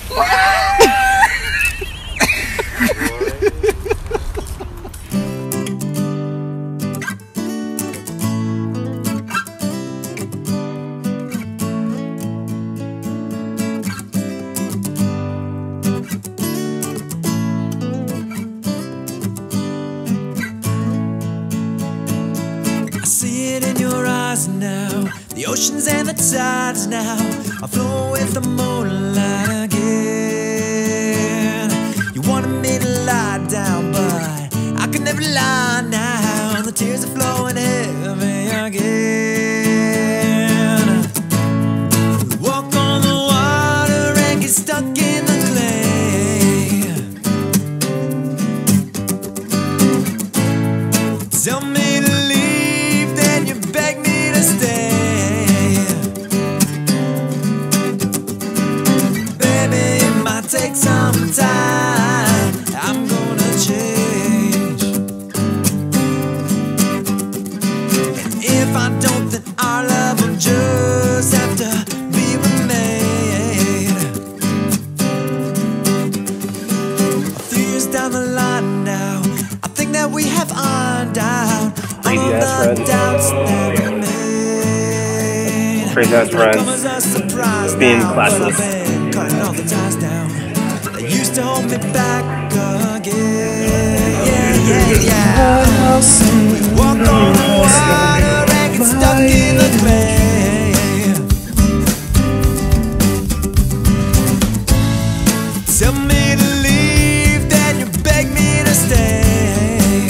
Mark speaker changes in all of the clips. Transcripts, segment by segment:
Speaker 1: Now, the oceans and the tides now are flowing with the moonlight again. You wanted me to lie down, but I could never lie now. The tears are flowing heavy again. We walk on the water and get stuck in the clay. Tell me to leave, then you beg me to stay. Baby, it might take some time. I'm gonna change. And if I don't, then our love will just have to be remade. A few years down the line now, I think that we have ironed out all of the doubts that we made.
Speaker 2: Crazy ass friends, being classless.
Speaker 1: Cutting all the ties down that used to hold me back again. Yeah. We walk on the water and get stuck in the clay. Tell me to leave, then you beg me to stay.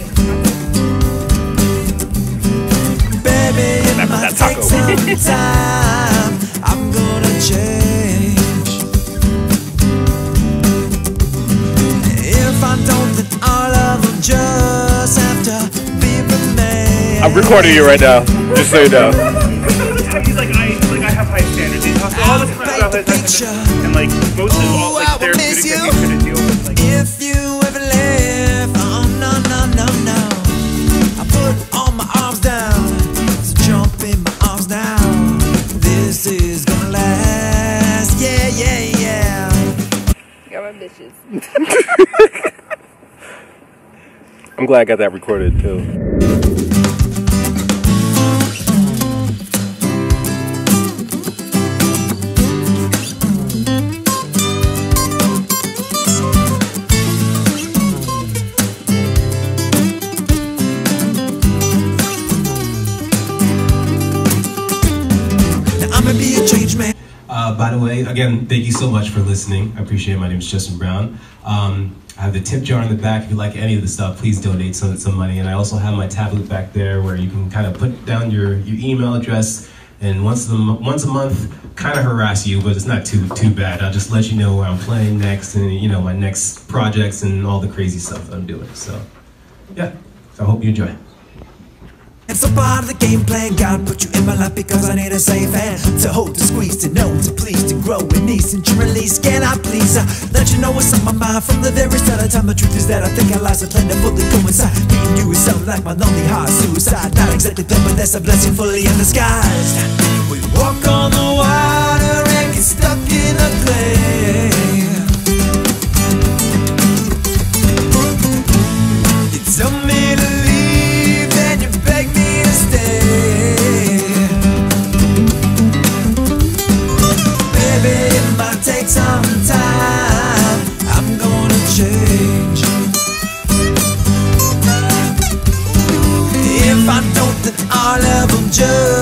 Speaker 1: Baby, it might take some time. I'm gonna change. If I don't, then our love will just have to be remade.
Speaker 2: I'm recording you right now, just so you know.
Speaker 3: He's like, I have high standards. He talks all the time about his picture. And like most of all like therapeutic that he's gonna deal with. Like,
Speaker 1: if you ever live, oh no. I put all my arms down, so jump in my arms now. This is gonna last, yeah.
Speaker 4: Got my bitches.
Speaker 2: I'm glad I got that recorded too.
Speaker 1: Now I'ma be a change man.
Speaker 5: By the way, again, thank you so much for listening. I appreciate it. My name is Justin Brown. I have the tip jar in the back. If you like any of the stuff, please donate some money. And I also have my tablet back there where you can kind of put down your email address, and once a month, kind of harass you, but it's not too bad. I'll just let you know where I'm playing next, and my next projects and all the crazy stuff that I'm doing. So, yeah. So I hope you enjoy.
Speaker 1: It's a part of the game plan. God put you in my life because I need a safe hand to hold, to squeeze, to know, to please, to grow in ease and to release. Can I please let you know what's on my mind from the very start of time? The truth is that I think our lives are plentifully coincide. Being you is something like my lonely heart suicide. Not exactly fun, but that's a blessing fully in disguise. We walk on the water and get stuck in a clay. You tell me to leave, then you beg me to stay. Baby, it might take some time. I'm gonna change. If I don't, then our love will just